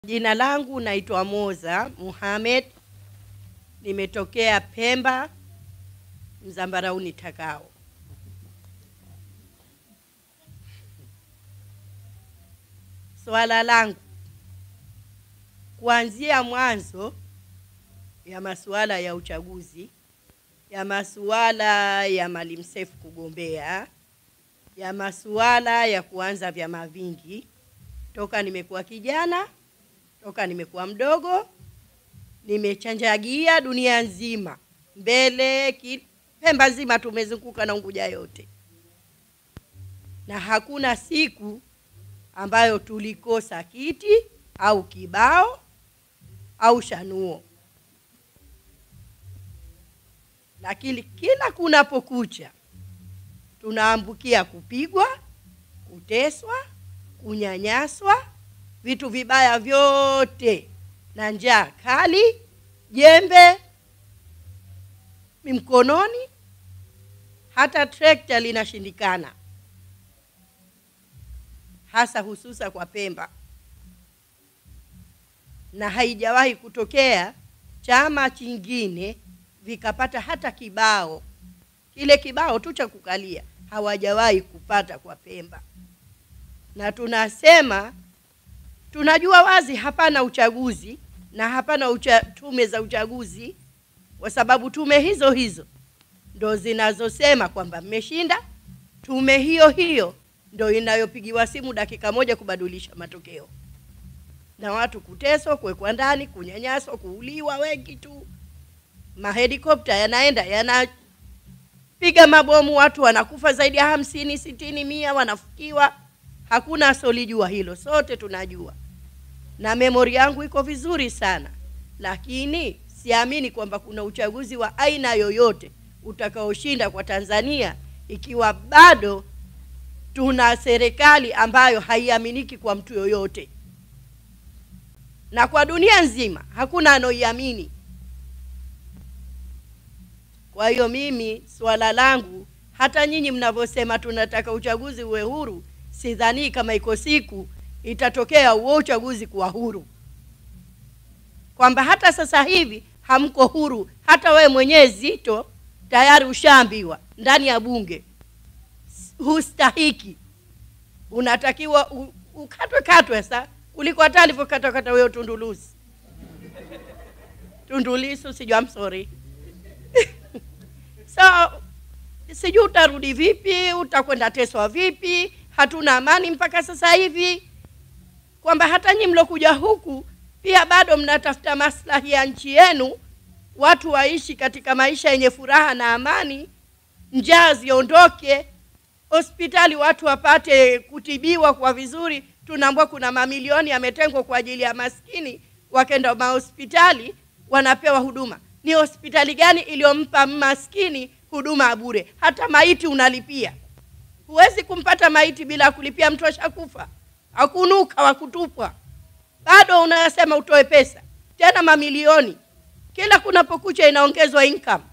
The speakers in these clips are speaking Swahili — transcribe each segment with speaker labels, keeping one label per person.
Speaker 1: Jina langu naitwa Moza Muhammad, nimetokea Pemba, Mzambarauni Takao. Swala langu kuanzia mwanzo ya masuala ya uchaguzi, ya masuala ya Maalim Seif kugombea, ya masuala ya kuanza vyama vingi, toka nimekuwa kijana, toka nimekuwa mdogo, nimechanjagia dunia nzima, mbele Pemba nzima tumezunguka na Unguja yote. Na hakuna siku ambayo tulikosa kiti au kibao au shanuo. Lakini kila kunapokucha tunaambukia kupigwa, kuteswa, kunyanyaswa, vitu vibaya vyote, na njaa kali, jembe mkononi, hata trekta linashindikana, hasa hususa kwa Pemba. Na haijawahi kutokea chama chingine vikapata hata kibao, kile kibao tu cha kukalia, hawajawahi kupata kwa Pemba. Na tunasema tunajua wazi hapana uchaguzi na hapana tume za uchaguzi, kwa sababu tume hizo ndo zinazosema kwamba mmeshinda. Tume hiyo ndo inayopigiwa simu dakika moja kubadilisha matokeo, na watu kuteswa, kuwekwa ndani, kunyanyaswa, kuuliwa wengi tu. Mahelikopta yanaenda yanapiga mabomu, watu wanakufa zaidi ya 50, 60, 100 wanafukiwa. Hakuna asolijua hilo, sote tunajua. Na memori yangu iko vizuri sana, lakini siamini kwamba kuna uchaguzi wa aina yoyote utakaoshinda kwa Tanzania ikiwa bado tuna serikali ambayo haiaminiki kwa mtu yoyote. Na kwa dunia nzima hakuna anoiamini. Kwa hiyo mimi swala langu, hata nyinyi mnavyosema tunataka uchaguzi uwe huru, sidhani kama iko siku itatokea huo uchaguzi kuwa huru. Kwamba hata sasa hivi hamko huru, hata we mwenyewe Zito tayari ushaambiwa ndani ya bunge hustahiki, unatakiwa ukatwe sasa kuliko hata alivyokata wewe Tundulisu, sijui, I'm sorry. So sijui utarudi vipi, utakwenda teswa vipi. Hatuna amani mpaka sasa hivi, kwamba hata nyinyi mlokuja huku pia bado mnatafuta maslahi ya nchi yenu, watu waishi katika maisha yenye furaha na amani, njaa ziondoke, hospitali watu wapate kutibiwa kwa vizuri. Tunaambiwa kuna mamilioni yametengwa kwa ajili ya maskini, wakenda mahospitali wanapewa huduma. Ni hospitali gani iliyompa maskini huduma bure? Hata maiti unalipia. Huwezi kumpata maiti bila kulipia, mtu ashakufa, akunuka wa kutupwa, bado unasema utoe pesa, tena mamilioni. Kila kunapokucha inaongezwa income.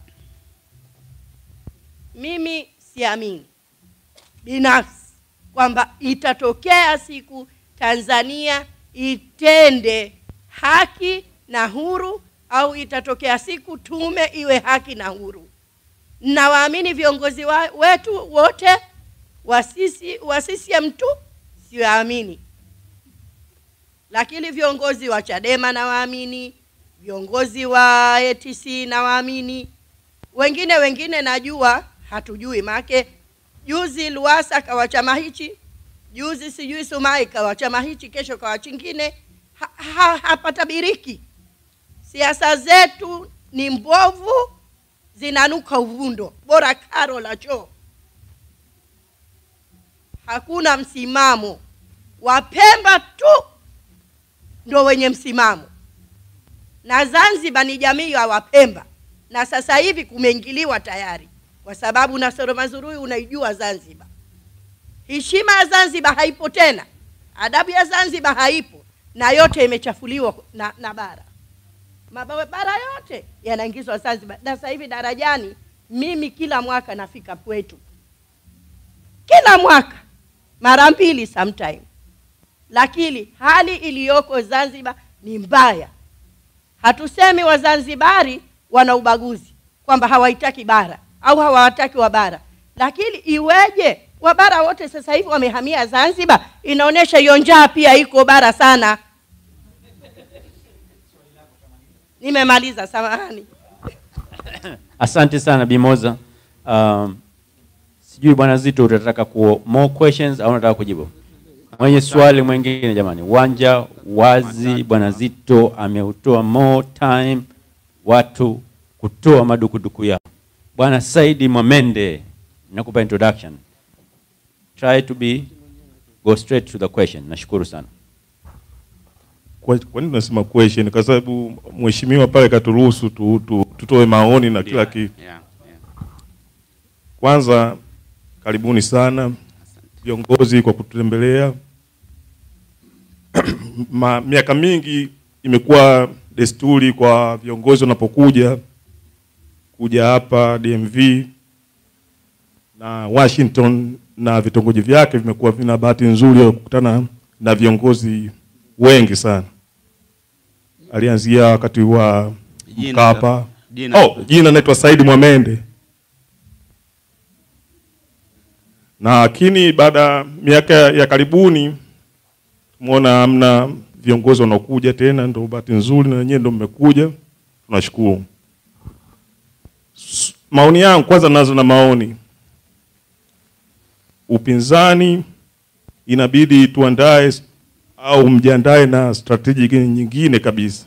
Speaker 1: Mimi siamini binafsi kwamba itatokea siku Tanzania itende haki na huru, au itatokea siku tume iwe haki na huru. Na waamini viongozi wetu wote wa CCM tu siwaamini, lakini viongozi wa Chadema na waamini, viongozi wa ATC na waamini, wengine najua hatujui. Make juzi Luasa kawa chama hichi, juzi sijui Sumai kawa chama hichi, kesho kawa chingine. Hapatabiriki. Siasa zetu ni mbovu, zinanuka uvundo, bora karo la choo. Hakuna msimamo. Wapemba tu ndo wenye msimamo, na Zanzibar ni jamii ya Wapemba. Na sasa hivi kumeingiliwa tayari, kwa sababu Nasoro Mazurui unaijua Zanzibar. Heshima ya Zanzibar haipo tena, adabu ya Zanzibar haipo, na yote imechafuliwa na bara. Bara yote yanaingizwa Zanzibar. Na sasa hivi darajani, mimi kila mwaka nafika kwetu, kila mwaka mara 2 sometime. lakini hali iliyoko Zanzibar ni mbaya. Hatusemi Wazanzibari wana ubaguzi kwamba hawaitaki bara au hawataki wa bara, lakini iweje wabara wote sasa hivi wamehamia Zanzibar? Inaonesha hiyo njaa pia iko bara sana. Nimemaliza, samahani.
Speaker 2: Asante sana Bimoza. Sijui Bwana Zito utataka more questions au unataka kujibu? Mwenye swali mwingine jamani, uwanja wazi. Bwana Zito ameutoa more time watu kutoa madukuduku yao. Bwana Saidi Mwamende, nakupa introduction. Try to go straight to the question. Nashukuru sana.
Speaker 3: Kwa nini nasema question? Kwa sababu mheshimiwa pale katuruhusu tutoe maoni na kila kitu. Kwanza karibuni sana viongozi kwa kututembelea. Miaka mingi imekuwa desturi kwa viongozi wanapokuja hapa DMV na Washington na vitongoji vyake, vimekuwa vina bahati nzuri ya kukutana na viongozi wengi sana. Alianzia wakati wa Mkapa. Jina naitwa Saidi Mwamende. Lakini baada miaka ya karibuni tumeona hamna viongozi wanaokuja tena, ndio bahati nzuri na wenyewe ndio mmekuja. Tunashukuru. Maoni yangu kwanza, nazo na maoni. Upinzani inabidi tuandae au mjiandae na strategy nyingine kabisa.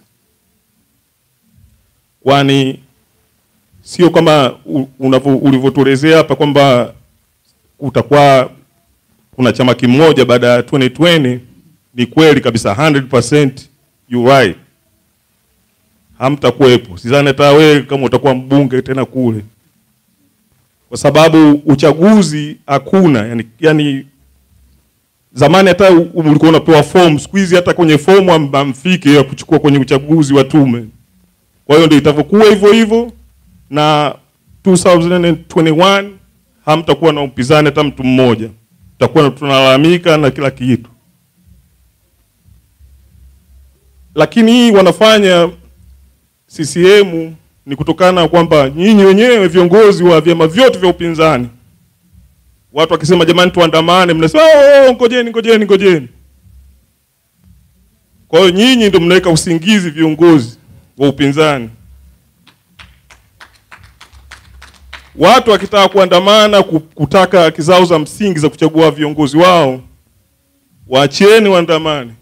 Speaker 3: Kwani sio kama ulivyotuelezea hapa kwamba utakuwa kuna chama kimoja baada ya 2020. Ni kweli kabisa, 100% you right. Hamtakuepo. Sidhani hata wewe kama utakuwa mbunge tena kule. Kwa sababu uchaguzi hakuna, yani zamani hata ulikuwa unapewa form, siku hizi hata kwenye form amfike ya kuchukua kwenye uchaguzi wa tume. Kwa hiyo ndio itavyokuwa hivyo hivyo, na 2021 hamtakuwa na upinzani hata mtu mmoja. Tutakuwa tunalalamika na kila kitu. Lakini hii wanafanya CCM ni kutokana kwamba nyinyi wenyewe viongozi wa vyama vyote vya upinzani, watu wakisema jamani tuandamane, mnasema ngojeni. Kwa hiyo nyinyi ndio mnaweka usingizi viongozi wa upinzani. Watu wakitaka kuandamana kutaka haki zao za msingi za kuchagua viongozi wao, waacheni waandamane.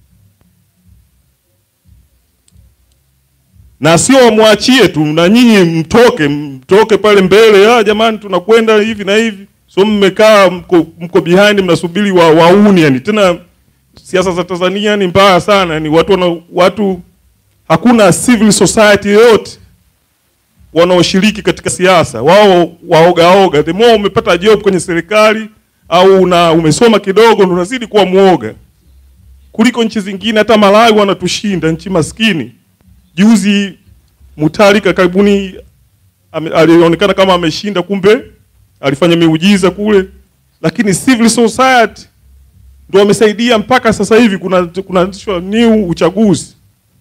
Speaker 3: Na sio muachie tu, na nyinyi mtoke pale mbele, jamani tunakwenda hivi na hivi. So mmekaa mko behind, mnasubiri wauni. Yani tena siasa za Tanzania ni mbaya sana. Yani watu hakuna civil society yote wanaoshiriki katika siasa. Wao waoga. The more umepata job kwenye serikali au umesoma kidogo, unazidi kuwa muoga. Kuliko nchi zingine, hata Malawi wanatushinda, nchi maskini. Juzi Mutharika karibuni alionekana kama ameshinda, kumbe alifanya miujiza kule. Lakini civil society ndio wamesaidia mpaka sasa hivi kuna new uchaguzi.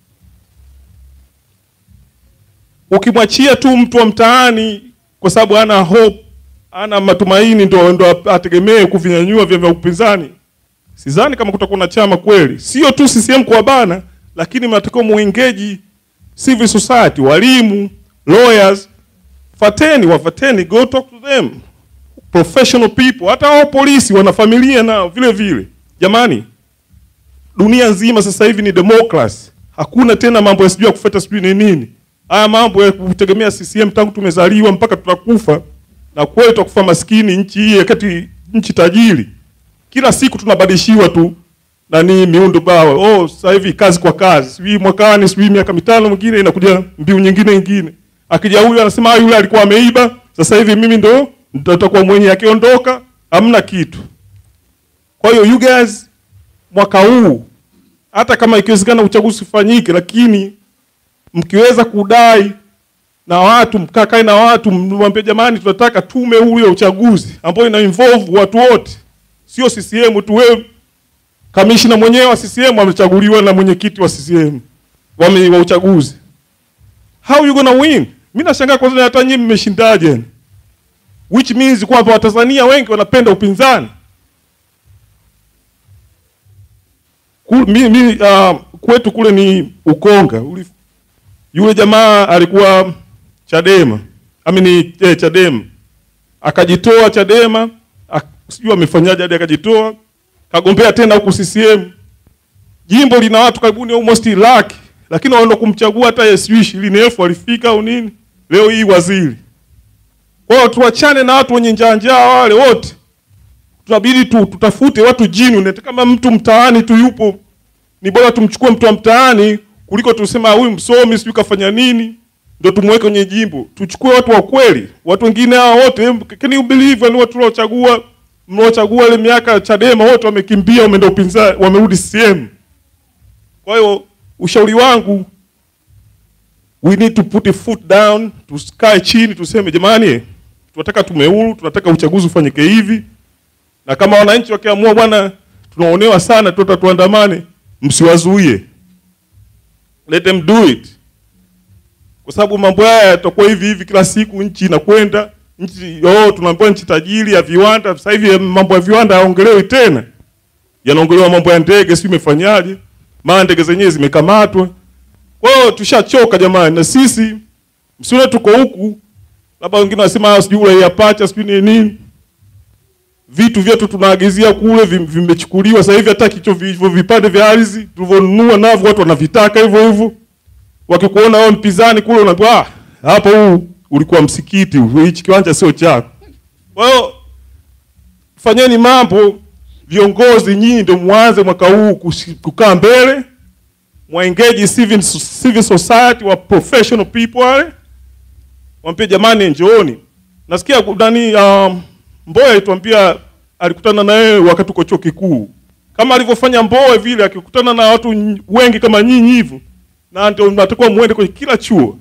Speaker 3: Ukimwachia tu mtu wa mtaani kwa sababu ana hope, ana matumaini, ndio ategemee kuvinyanyua vyama upinzani, sidhani kama kutakuwa na chama kweli. Sio tu CCM kwa bana, lakini mnatakiwa muengage civil society, walimu, lawyers. Wafateni, go talk to them. Professional people, hata wao polisi wana familia nao vile vile. Jamani, dunia nzima sasa hivi ni democracy. Hakuna tena mambo ya sijui kufuata sijui ni nini. Haya mambo ya kutegemea CCM tangu tumezaliwa mpaka tutakufa. Na kweli tutakufa maskini nchi hii kati nchi tajiri. Kila siku tunabadilishiwa tu miundo bawa. Sasa hivi kazi kwa kazi. Sijui mwakani, sijui miaka 5 mwingine inakuja mbiu nyingine. Akija huyu anasema yule alikuwa ameiba, sasa hivi mimi ndo nitakuwa mwenye, akiondoka hamna kitu. Kwa hiyo you guys, mwaka huu hata kama ikiwezekana uchaguzi ufanyike, lakini mkiweza kudai na watu, mkakae na watu, mwambie jamani tunataka tume huru ya uchaguzi ambayo ina involve watu wote. Sio CCM tu, wewe Kamishna mwenyewe wa CCM amechaguliwa na mwenyekiti wa CCM wa uchaguzi. How you gonna win? Mimi nashangaa kwanza hata nyinyi mmeshindaje? Which means kwamba Watanzania wengi wanapenda upinzani. Kwetu kule ni Ukonga. Yule jamaa alikuwa Chadema. Chadema. Akajitoa Chadema, sijui amefanyaje hadi akajitoa, kagombea tena huku CCM. Jimbo lina watu karibuni almost laki, lakini wanaenda kumchagua hata sijui 20,000 walifika au nini. Leo hii waziri. Kwa hiyo tuachane na watu wenye njanja wale wote. Tunabidi tutafute watu genuine. Kama mtu mtaani tu yupo, ni bora tumchukue mtu wa mtaani kuliko tusema huyu msomi sijui kafanya nini ndio tumweke kwenye jimbo. Tuchukue watu wa kweli. Watu wengine hao wote, can you believe, ni watu mliochagua ile miaka Chadema wote wamekimbia, wameenda upinzani, wamerudi CCM. Kwa hiyo ushauri wangu, we need to put a foot down, tukae chini tuseme jamani, tunataka tume huru, tunataka uchaguzi ufanyike hivi. Na kama wananchi wakiamua bwana tunaonewa sana tuandamane, msiwazuie. Let them do it. Kwa sababu mambo haya yatakuwa hivi kila siku, nchi inakwenda, tunaambiwa nchi tajiri ya viwanda. Sasa hivi mambo ya viwanda hayaongelewi tena. Yanaongelewa mambo ya ndege, sio imefanyaje? Maana ndege zenyewe zimekamatwa. Kwa hiyo tushachoka jamani, na sisi msione tuko huku, labda wengine wanasema sijui ya pacha sijui nini. Vitu vyetu tunaagizia kule vimechukuliwa. Sasa hivi hata kicho vipande vya ardhi tulivyonunua navyo watu wanavitaka hivyo. Wakikuona wao mpinzani kule unaambia hapo huu ulikuwa msikiti, hichi kiwanja sio chako. Kwa hiyo fanyeni mambo, viongozi nyinyi ndio muanze mwaka huu kukaa mbele, muengage civil society wa professional people wale. Waambie jamani njooni. Nasikia ndani Mbowe alituambia alikutana na yeye wakati uko chuo kikuu. Kama alivyofanya Mbowe vile akikutana na watu wengi kama nyinyi hivyo, na ndio mnatakiwa muende kwenye kila chuo.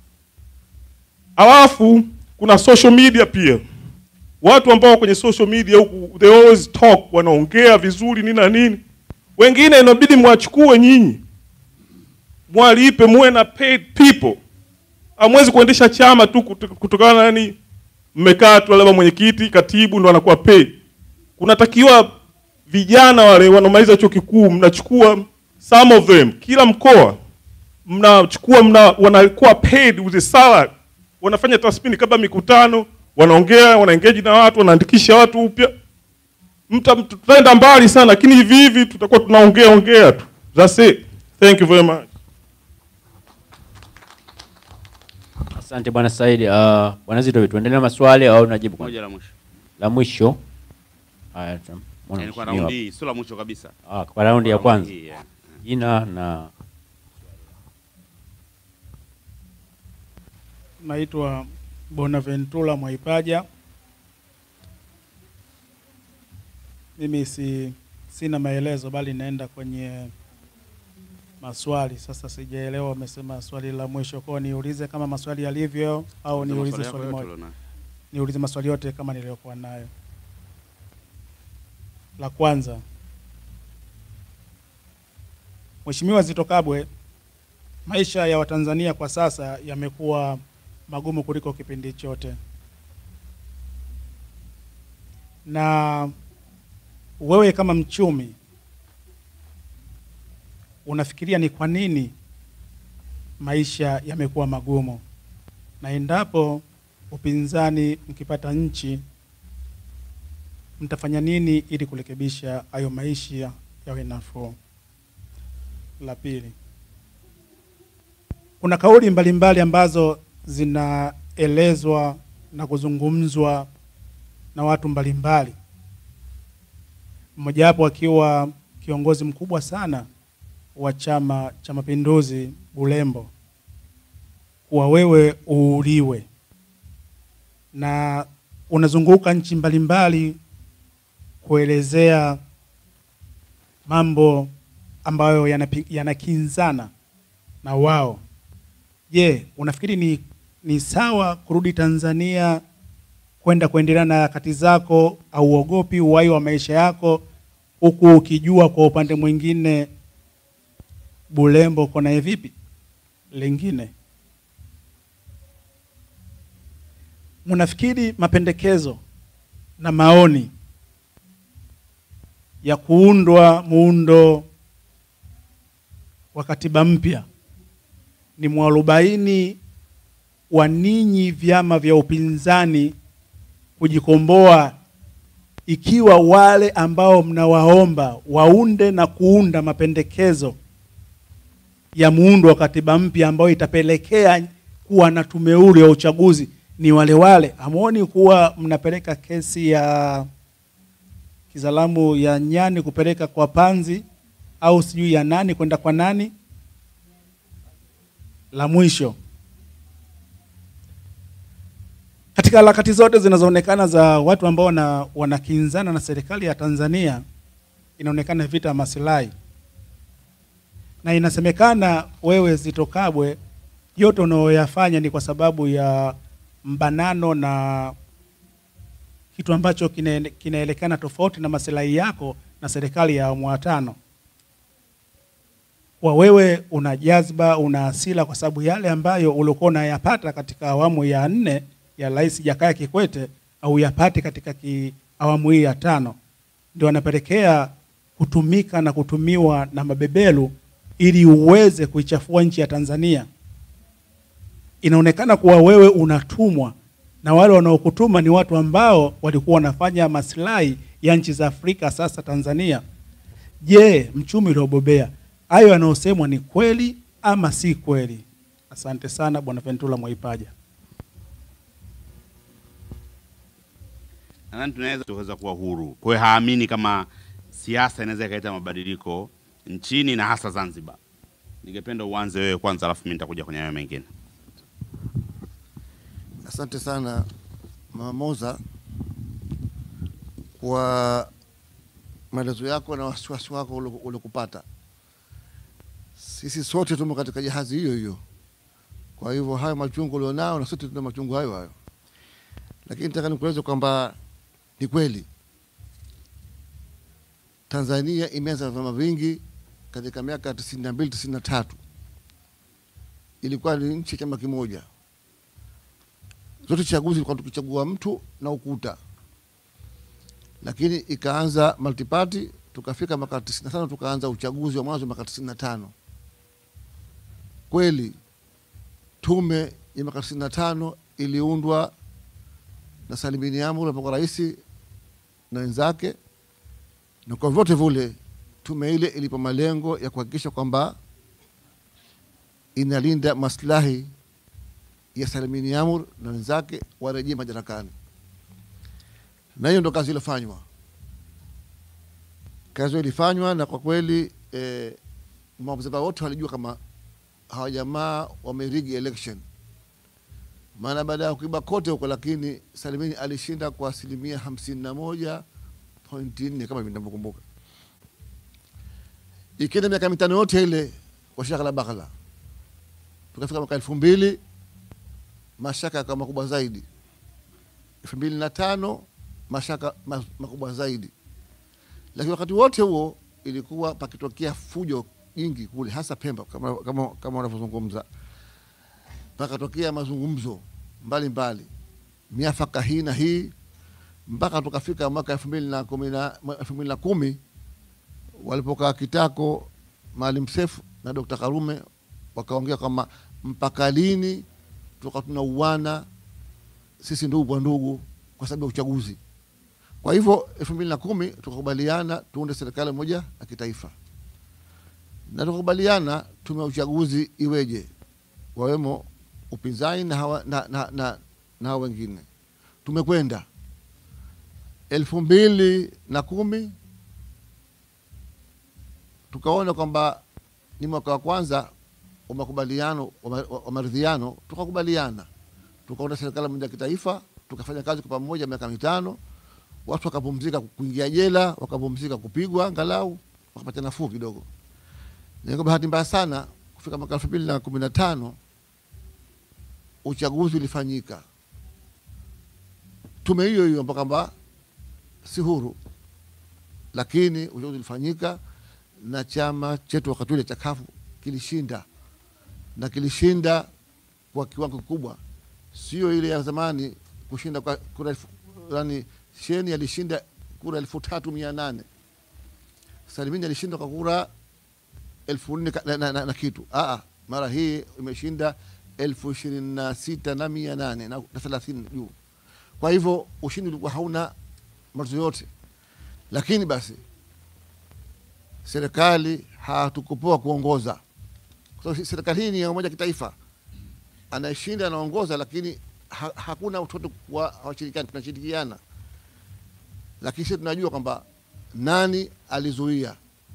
Speaker 3: Alafu kuna social media pia. Watu ambao kwenye social media huku they always talk, wanaongea vizuri nini na nini. Wengine inabidi mwachukue nyinyi. Mwalipe, muwe na paid people. Hamwezi kuendesha chama tu kutokana na mmekaa tu labda mwenyekiti, katibu ndo anakuwa paid. Kunatakiwa vijana wale wanaomaliza chuo kikuu, mnachukua some of them, kila mkoa mnachukua, wanakuwa paid with a salary. Wanafanya tathmini kabla mikutano, wanaongea, wanaengage na watu, wanaandikisha watu upya. Tutaenda mbali sana, lakini hivi tutakuwa tunaongea tu. That's it. Thank you very much.
Speaker 2: Asante Bwana Said. Bwana Zito, tuendelee na maswali au unajibu kwanza?
Speaker 4: Moja la mwisho.
Speaker 2: La mwisho. Haya,
Speaker 4: Yaani kwa raundi hii, sio la mwisho kabisa.
Speaker 2: Kwa raundi ya kwanza. Jina na
Speaker 5: Naitwa Bonaventura Mwaipaja. Mimi sina maelezo bali naenda kwenye maswali. Sasa sijaelewa wamesema swali la mwisho, kwa niulize kama maswali yalivyo au niulize swali moja? Niulize maswali yote kama niliyokuwa nayo. La kwanza, Mheshimiwa Zitto Kabwe, maisha ya Watanzania kwa sasa yamekuwa magumu kuliko kipindi chote. Na wewe kama mchumi unafikiria ni kwa nini maisha yamekuwa magumu? Na endapo upinzani mkipata nchi, mtafanya nini ili kurekebisha hayo maisha yawe nafuu? La pili, kuna kauli mbalimbali ambazo zinaelezwa na kuzungumzwa na watu mbalimbali, mmoja wapo akiwa kiongozi mkubwa sana wa Chama cha Mapinduzi Bulembo, kuwa wewe uuliwe. Na unazunguka nchi mbalimbali kuelezea mambo ambayo yanakinzana na wao. Je, unafikiri ni sawa kurudi Tanzania kwenda kuendelea na harakati zako, au uogopi uhai wa maisha yako huku ukijua kwa upande mwingine Bulembo kuna vipi lingine. Mnafikiri mapendekezo na maoni ya kuundwa muundo wa katiba mpya ni mwarobaini wa ninyi vyama vya upinzani kujikomboa, ikiwa wale ambao mnawaomba waunde na kuunda mapendekezo ya muundo wa katiba mpya ambayo itapelekea kuwa na tume huru ya uchaguzi ni wale wale? Hamuoni kuwa mnapeleka kesi ya kizalamu ya nyani kupeleka kwa panzi, au sijui ya nani kwenda kwa nani? La mwisho, katika harakati zote zinazoonekana za watu ambao wanakinzana na serikali ya Tanzania, inaonekana vita maslahi, na inasemekana wewe Zitto Kabwe yote unayoyafanya ni kwa sababu ya mbanano na kitu ambacho kinaelekana tofauti na maslahi yako na serikali ya awamu ya 5. Kwa wewe una jazba, una hasira kwa sababu yale ambayo ulikuwa unayapata katika awamu ya 4 ya Rais Jakaya Kikwete au yapate katika awamu hii ya 5, ndio anapelekea kutumika na kutumiwa na mabebelu ili uweze kuichafua nchi ya Tanzania. Inaonekana kuwa wewe unatumwa, na wale wanaokutuma ni watu ambao walikuwa wanafanya maslahi ya nchi za Afrika, sasa Tanzania. Je, mchumi uliobobea, hayo yanayosemwa ni kweli ama si kweli? Asante sana Bwana Ventura Mwaipaja.
Speaker 4: Nadhani tunaweza kuwa huru. Kwa hiyo haamini kama siasa inaweza ikaleta mabadiliko nchini na hasa Zanzibar. Ningependa uanze wewe kwanza, alafu mimi nitakuja kwenye hayo mengine.
Speaker 6: Asante sana Mama Moza kwa maelezo yako na wasiwasi wako ulikupata. Sisi sote tumo katika jahazi hiyo hiyo. Kwa hivyo hayo machungu ulionao na sote tuna machungu hayo hayo. Lakini nataka nikueleze kwamba ni kweli Tanzania imeanza vyama vingi katika miaka 92 93. Ilikuwa ni nchi chama kimoja. Zote chaguzi kwa tukichagua mtu na ukuta. Lakini ikaanza multiparty, tukafika mwaka 95 tukaanza uchaguzi wa mwanzo mwaka 95. Kweli tume ya mwaka 95 iliundwa na Salim bin Amur alipokuwa rais na wenzake, na kwa vyote vile tume ile ilipo malengo ya kuhakikisha kwamba inalinda maslahi ya Salim bin Amur na wenzake warejee madarakani. Na hiyo ndo kazi ilifanywa. Kazi ilifanywa, na kwa kweli maafisa wote walijua kama hawa jamaa wamerigi election. Maana baada ya kuiba kote huko, lakini Salimini alishinda kwa 51.4 kama ninavyokumbuka. Ikienda miaka 5 yote ile kwa shaka bakala. Tukafika mwaka 2000 mashaka kama makubwa zaidi. 2005 mashaka makubwa zaidi. Lakini wakati wote huo ilikuwa pakitokea fujo nyingi kule, hasa Pemba kama wanavyozungumza. Pakatokea mazungumzo mbalimbali, miafaka hii na hii, mpaka tukafika mwaka 2010 walipokaa kitako Maalim Seif na Dr. Karume wakaongea kama mpaka lini tukawa tunauana sisi ndugu kwa ndugu kwa sababu ya uchaguzi. Kwa hivyo 2010 tukakubaliana tuunde serikali moja ya kitaifa. Na tukakubaliana tume ya uchaguzi iweje, wawemo upinzani na hawa wengine. Tumekwenda 2010 tukaona kwamba ni mwaka wa kwanza wa makubaliano wa maridhiano, tukakubaliana tukaunda serikali moja ya kitaifa, tukafanya kazi kwa pamoja miaka 5. Watu wakapumzika kuingia jela, wakapumzika kupigwa, angalau wakapata nafuu kidogo. Na kwa bahati mbaya sana kufika mwaka 2015 uchaguzi ulifanyika. Tume hiyo hiyo mpaka kwamba si huru. lakini uchaguzi ulifanyika na chama chetu wakati ule cha CUF kilishinda, na kilishinda kwa kiwango kikubwa, sio ile ya zamani kushinda kwa kura yani Sheni alishinda kura 3800, Salimini alishinda kwa kura 4000 na kitu. Mara hii imeshinda 26830 juu. Kwa hivyo ushindi ulikuwa hauna matatizo yote, lakini basi serikali hatukupoa kuongoza, kwa sababu serikali hii ni ya umoja kitaifa, anashinda anaongoza, lakini hakuna utoto kwa hawashirikiani, tunashirikiana. Lakini sisi tunajua kwamba nani alizuia.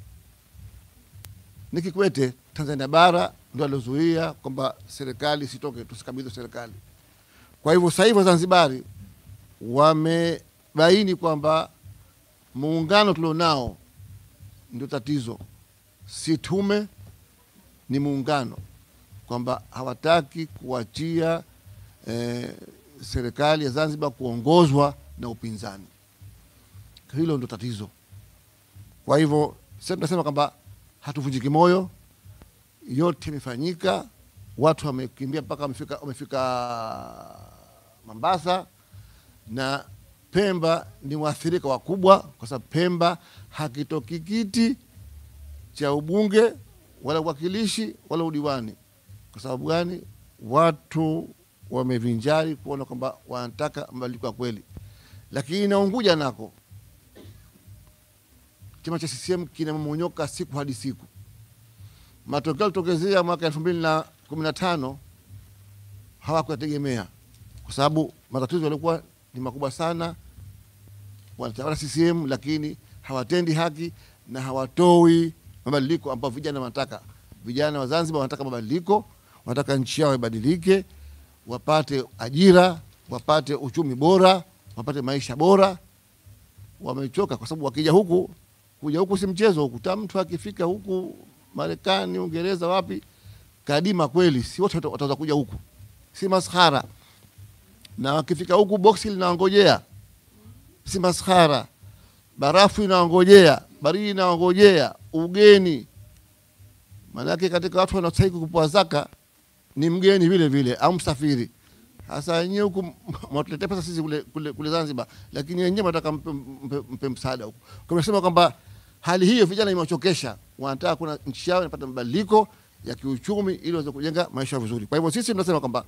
Speaker 6: Ni Kikwete Tanzania bara ndio alizuia kwamba serikali sitoke, tusikabidhi serikali. Kwa hivyo sasa hivi Zanzibari wamebaini kwamba muungano tulionao ndio tatizo, si tume, ni muungano, kwamba hawataki kuachia serikali ya Zanzibar kuongozwa na upinzani. Hilo ndio tatizo. Kwa hivyo sasa tunasema kwamba hatuvunjiki moyo, yote imefanyika, watu wamekimbia mpaka wamefika Mombasa, na Pemba ni waathirika wakubwa, kwa sababu Pemba hakitoki kiti cha ubunge wala uwakilishi wala udiwani. Kwa sababu gani? Watu wamevinjari kuona kwamba wanataka mabadiliko ya kweli. Lakini na Unguja nako chama cha CCM kinamonyoka siku hadi siku. Matokeo yalitokezea mwaka 2015 hawakuyategemea, kwa sababu matatizo yalikuwa ni makubwa sana. Wanatawala CCM lakini hawatendi haki na hawatoi mabadiliko ambayo vijana wanataka. Vijana wa Zanzibar wanataka mabadiliko, wanataka nchi yao ibadilike, wapate ajira, wapate uchumi bora, wapate maisha bora. Wamechoka, kwa sababu wakija huku, kuja huku si mchezo huku. Mtu akifika huku Marekani, Uingereza, wapi, kadima kweli, si wote wataweza kuja huku, si maskhara. Na wakifika huku boksi linaongojea, si maskhara. Barafu inaongojea, baridi inaongojea, ugeni. Maana katika watu wanaostahili kupewa zaka ni mgeni vile vile au msafiri. Sasa wenyewe huku mtuletea pesa sisi kule Zanzibar, lakini wenyewe wanataka mpe msaada huku. Kwa nasema kwamba hali hiyo vijana imewachokesha, wanataka kuna nchi yao inapata mabadiliko ya kiuchumi ili waweze kujenga maisha vizuri. Kwa hivyo sisi tunasema kwamba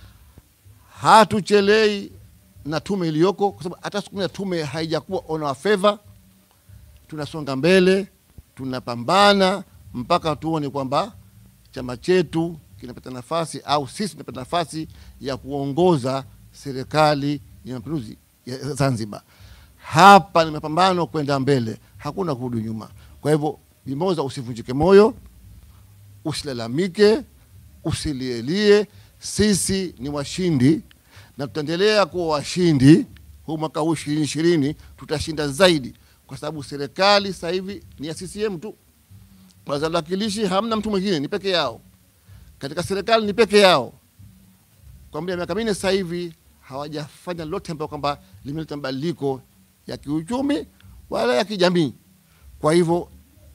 Speaker 6: hatuchelei na tume iliyoko, kwa sababu hata siku tume haijakuwa on our favor. Tunasonga mbele, tunapambana mpaka tuone kwamba chama chetu kinapata nafasi au sisi tunapata nafasi ya kuongoza serikali ya mapinduzi ya Zanzibar. Hapa ni mapambano kwenda mbele, hakuna kurudi nyuma. Kwa hivyo Bimoza, usivunjike moyo, usilalamike, usilielie. Sisi ni washindi na tutaendelea kuwa washindi. Huu mwaka huu 2020 tutashinda zaidi, kwa sababu serikali sasa hivi ni ya CCM tu. Baraza la Wawakilishi hamna mtu mwingine, ni peke yao. Katika serikali ni peke yao. Kwa muda wa miaka 4 sasa hivi hawajafanya lolote ambalo kwamba limeleta mabadiliko ya kiuchumi wala ya kijamii. Kwa hivyo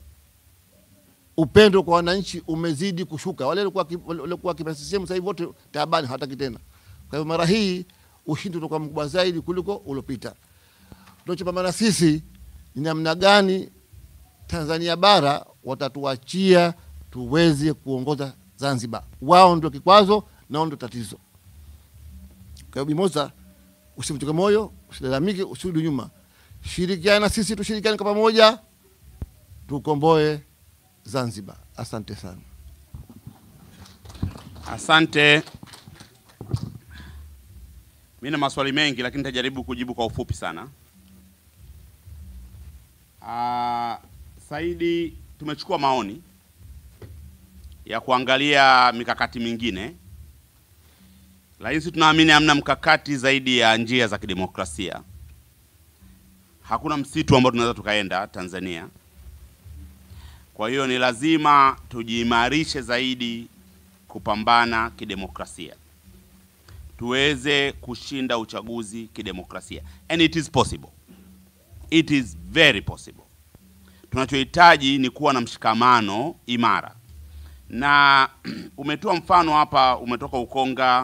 Speaker 6: upendo kwa wananchi umezidi kushuka. Wale walikuwa kipenda CCM sasa hivi wote taabani, hawataki tena. Kwa hivyo mara hii ushindi utakuwa mkubwa zaidi kuliko uliopita. Tunachopambana sisi ni namna gani Tanzania bara watatuachia tuweze kuongoza Zanzibar. Wao ndio kikwazo na wao ndio tatizo. Kwa hiyo Bimoza, usivunjike moyo, usilalamike, usirudi nyuma. Shirikiana sisi, tushirikiane kwa pamoja, tukomboe Zanzibar. Asante sana.
Speaker 4: Asante. Mimi na maswali mengi lakini nitajaribu kujibu kwa ufupi sana. Saidi, tumechukua maoni ya kuangalia mikakati mingine, lakini sisi tunaamini hamna mkakati zaidi ya njia za kidemokrasia. Hakuna msitu ambao tunaweza tukaenda Tanzania. Kwa hiyo ni lazima tujiimarishe zaidi kupambana kidemokrasia, tuweze kushinda uchaguzi kidemokrasia. And it is possible. It is very possible. tunachohitaji ni kuwa na mshikamano imara. Na umetoa mfano hapa, umetoka Ukonga,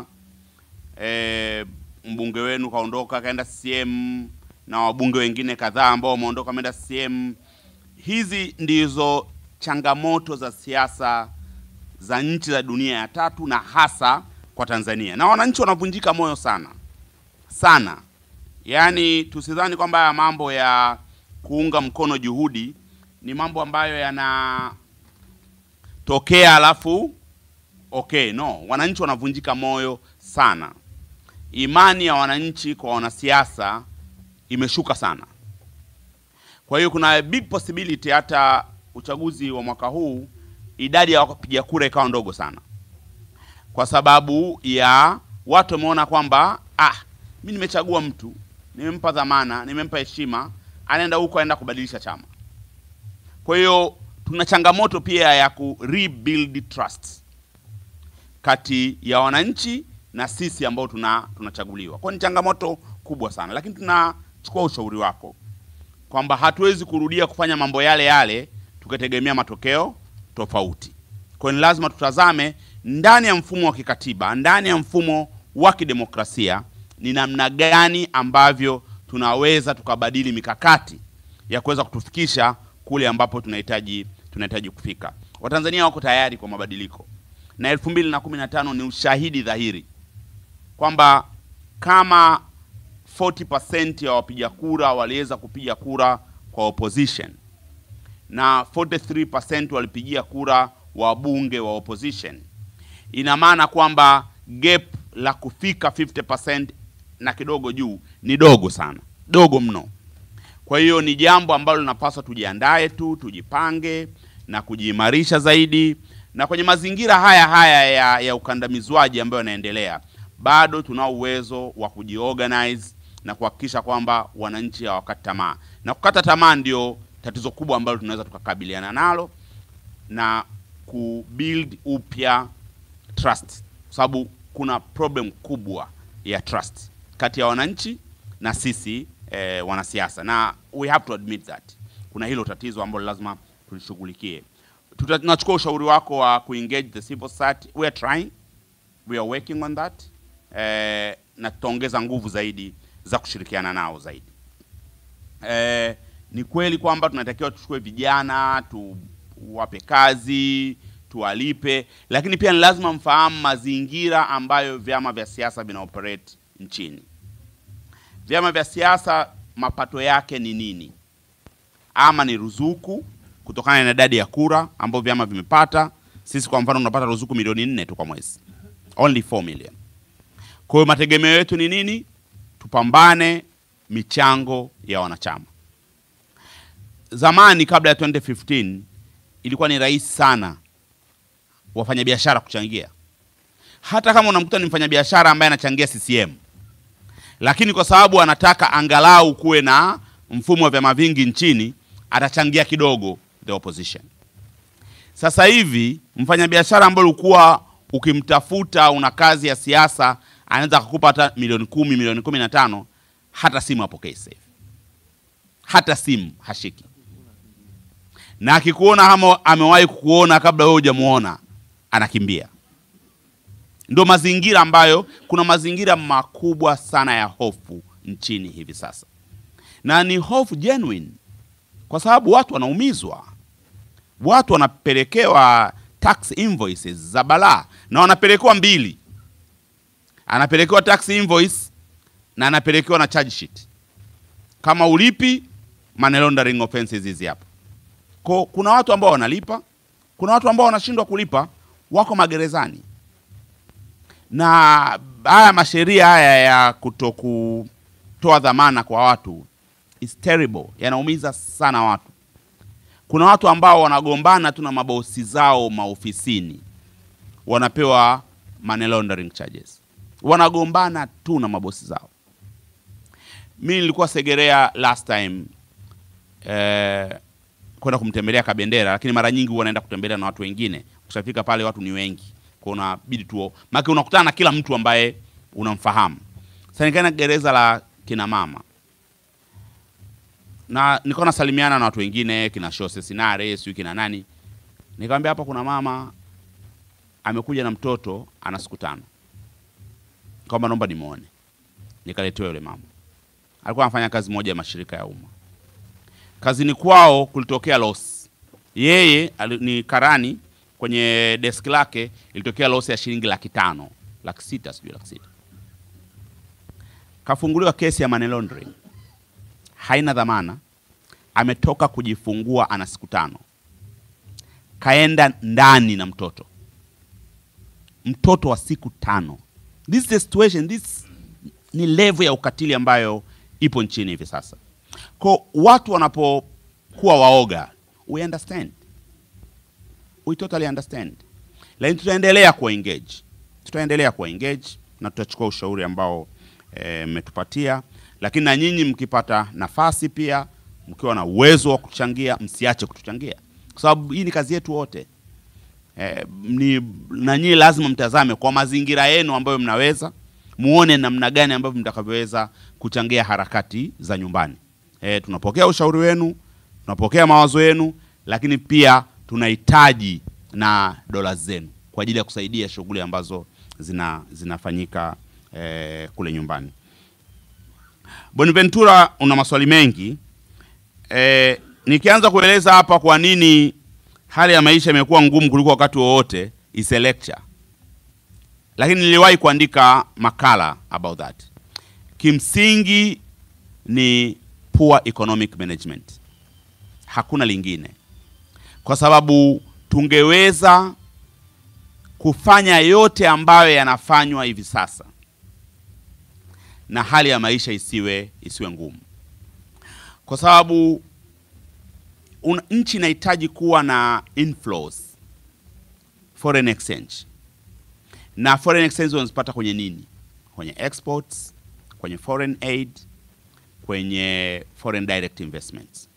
Speaker 4: mbunge wenu kaondoka kaenda CCM na wabunge wengine kadhaa ambao wameondoka wameenda CCM. Hizi ndizo changamoto za siasa za nchi za dunia ya tatu na hasa kwa Tanzania. Na wananchi wanavunjika moyo sana. Sana. Yaani tusidhani kwamba haya mambo ya kuunga mkono juhudi ni mambo ambayo yanatokea alafu okay, no. Wananchi wanavunjika moyo sana. Imani ya wananchi kwa wanasiasa imeshuka sana. Kwa hiyo kuna big possibility hata uchaguzi wa mwaka huu idadi ya wapiga kura ikawa ndogo sana. Kwa sababu ya watu wameona kwamba mimi nimechagua mtu, nimempa dhamana, nimempa heshima, anaenda huko aenda kubadilisha chama. Kwa hiyo tuna changamoto pia ya ku rebuild trust kati ya wananchi na sisi ambao tunachaguliwa. Kwa ni changamoto kubwa sana, lakini tunachukua ushauri wako kwamba hatuwezi kurudia kufanya mambo yale yale tukategemea matokeo tofauti. Kwa ni lazima tutazame ndani ya mfumo wa kikatiba, ndani ya mfumo wa kidemokrasia ni namna gani ambavyo tunaweza tukabadili mikakati ya kuweza kutufikisha kule ambapo tunahitaji kufika. Watanzania wako tayari kwa mabadiliko. Na 2015 ni ushahidi dhahiri kwamba kama 40% ya wapiga kura waliweza kupiga kura kwa opposition na 43% walipigia kura wabunge wa opposition, ina maana kwamba gap la kufika 50% na kidogo juu ni dogo sana, dogo mno. Kwa hiyo ni jambo ambalo linapaswa tujiandae tujipange na kujiimarisha zaidi. Na kwenye mazingira haya ya ukandamizwaji ambayo yanaendelea, bado tunao uwezo wa kujiorganize na kuhakikisha kwamba wananchi hawakati tamaa. Na kukata tamaa ndio tatizo kubwa ambalo tunaweza tukakabiliana nalo na kubuild upya trust. Sababu kuna problem kubwa ya trust kati ya wananchi na sisi wanasiasa, na we have to admit that kuna hilo tatizo ambalo lazima tulishughulikie. Tunachukua ushauri wako wa kuengage the civil society. We are trying, we are working on that, na tutaongeza nguvu zaidi za kushirikiana nao zaidi. Ni kweli kwamba tunatakiwa tuchukue vijana, tuwape kazi, tuwalipe, lakini pia ni lazima mfahamu mazingira ambayo vyama vya siasa vinaoperate nchini. Vyama vya siasa mapato yake ni nini? Ama ni ruzuku kutokana na idadi ya kura ambayo vyama vimepata. Sisi kwa mfano tunapata ruzuku milioni 4 tu kwa mwezi. Only 4 million. Kwa hiyo mategemeo yetu ni nini? Tupambane michango ya wanachama. Zamani kabla ya 2015 ilikuwa ni rahisi sana wafanyabiashara kuchangia. Hata kama unamkuta ni mfanyabiashara ambaye anachangia CCM, lakini kwa sababu anataka angalau kuwe na mfumo wa vyama vingi nchini, atachangia kidogo the opposition. Sasa hivi mfanyabiashara ambaye ulikuwa ukimtafuta una kazi ya siasa anaweza kukupa hata milioni 10, milioni 15, hata simu apokee sasa hivi. Hata simu hashiki. Na akikuona kama amewahi kukuona kabla wewe hujamuona, anakimbia. Ndio mazingira ambayo kuna mazingira makubwa sana ya hofu nchini hivi sasa. Na ni hofu genuine kwa sababu watu wanaumizwa. Watu wanapelekewa tax invoices za balaa, na wanapelekewa mbili. Anapelekewa tax invoice na anapelekewa na charge sheet. Kama ulipi, money laundering offenses hizi hapa. Kuna watu ambao wanalipa, kuna watu ambao wanashindwa kulipa, wako magerezani. Na haya masheria haya ya kutokutoa dhamana kwa watu is terrible, yanaumiza sana watu. Kuna watu ambao wanagombana tu na mabosi zao maofisini, wanapewa money laundering charges. Wanagombana tu na mabosi zao. Mimi nilikuwa Segerea last time kwenda kumtembelea Kabendera, lakini mara nyingi huwa naenda kutembelea na watu wengine. Ukishafika pale watu ni wengi, kwa unabidi tu maana unakutana na kila mtu ambaye unamfahamu. Sasa nikaenda gereza la kina mama. na nilikuwa nasalimiana na watu wengine kina Shose Sinare, sio kina nani. Nikamwambia hapa kuna mama amekuja na mtoto ana siku 5. Kama naomba nimuone. Nikaletewa yule mama. Alikuwa anafanya kazi moja ya mashirika ya umma. Kazini kwao kulitokea loss. Yeye ni karani, kwenye desk lake ilitokea loss ya shilingi 500,000, 600,000 sijui 600,000. Kafunguliwa kesi ya money laundering. Haina dhamana. Ametoka kujifungua ana siku 5. Kaenda ndani na mtoto. Mtoto wa siku 5. This is the situation, this ni level ya ukatili ambayo ipo nchini hivi sasa. Kwa watu wanapokuwa waoga, we understand. We totally understand. Lakini tutaendelea ku engage. Tutaendelea ku engage na tutachukua ushauri ambao mmetupatia. Lakini na nyinyi mkipata nafasi pia, mkiwa na uwezo wa kuchangia, msiache kutuchangia. Kwa sababu hii ni kazi yetu wote. Na nyinyi lazima mtazame kwa mazingira yenu ambayo mnaweza, muone namna gani ambavyo mtakavyoweza kuchangia harakati za nyumbani. Tunapokea ushauri wenu, tunapokea mawazo yenu, lakini pia tunahitaji na dola zenu kwa ajili ya kusaidia shughuli ambazo zinafanyika kule nyumbani. Bonaventura, una maswali mengi. Nikianza kueleza hapa kwa nini hali ya maisha imekuwa ngumu kuliko wakati wowote, is a lecture. Lakini niliwahi kuandika makala about that. Kimsingi ni poor economic management. Hakuna lingine. Kwa sababu tungeweza kufanya yote ambayo yanafanywa hivi sasa na hali ya maisha isiwe ngumu. Kwa sababu nchi inahitaji kuwa na inflows, foreign exchange. Na foreign exchange unazipata kwenye nini? Kwenye exports, kwenye foreign aid, kwenye foreign direct investments.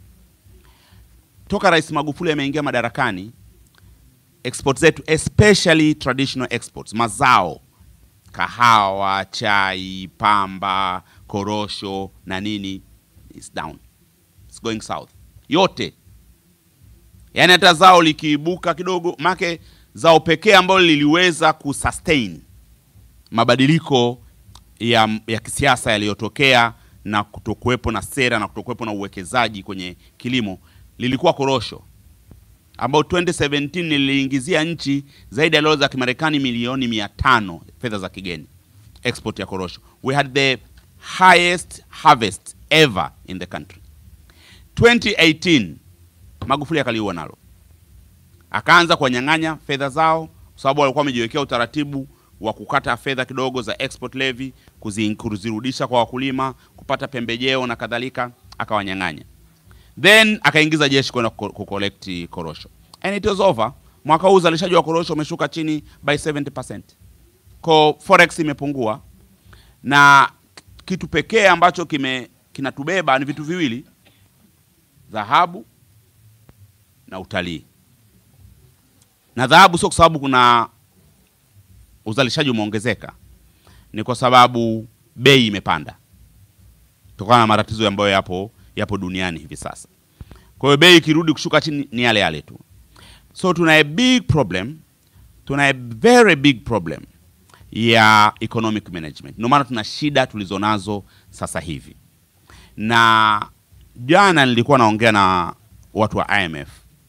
Speaker 4: Toka Rais Magufuli ameingia madarakani, exports zetu, especially traditional exports, mazao, kahawa, chai, pamba, korosho na nini, is down. It's going south. Yote. Yaani hata zao likiibuka kidogo, make zao pekee ambalo liliweza kusustain mabadiliko ya kisiasa yaliyotokea na kutokuwepo na sera na kutokuwepo na uwekezaji kwenye kilimo lilikuwa korosho, ambao 2017 liliingizia nchi zaidi ya dola za Kimarekani milioni 500 fedha za kigeni, export ya korosho. We had the highest harvest ever in the country. 2018 Magufuli akaliua nalo, akaanza kuwanyang'anya fedha zao, kwa sababu walikuwa wamejiwekea utaratibu wa kukata fedha kidogo za export levy, kuzirudisha kwa wakulima, kupata pembejeo na kadhalika, akawanyang'anya. Then akaingiza jeshi kwenda kucollect korosho, and it was over. Mwaka huu uzalishaji wa korosho umeshuka chini by 70%. Kwa forex imepungua, na kitu pekee ambacho kinatubeba ni vitu viwili: dhahabu na utalii. Na dhahabu sio kwa sababu kuna uzalishaji umeongezeka, ni kwa sababu bei imepanda kutokana na matatizo ambayo yapo duniani hivi sasa. Kwa hiyo bei ikirudi kushuka chini ni yale yale tu. So tuna a big problem, tuna a very big problem ya economic management. Ndio maana tuna shida tulizonazo sasa hivi. Na jana nilikuwa naongea na watu wa IMF.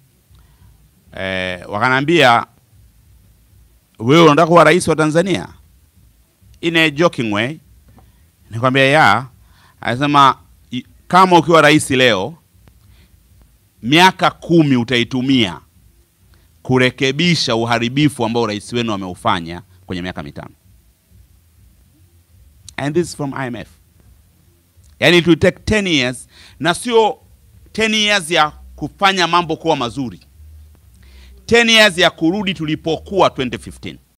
Speaker 4: Wakaniambia, wewe unataka kuwa rais wa Tanzania? In a joking way. Nikamwambia ya. Anasema kama ukiwa rais leo, miaka 10 utaitumia kurekebisha uharibifu ambao rais wenu ameufanya kwenye miaka 5. And this is from IMF. Yani it will take 10 years, na sio 10 years ya kufanya mambo kuwa mazuri. 10 years ya kurudi tulipokuwa 2015.